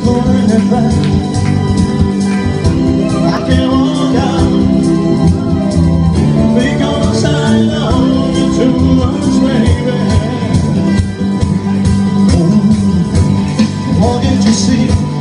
pulling it back. I can't walk out because I love you too much, baby. Oh, can't you see?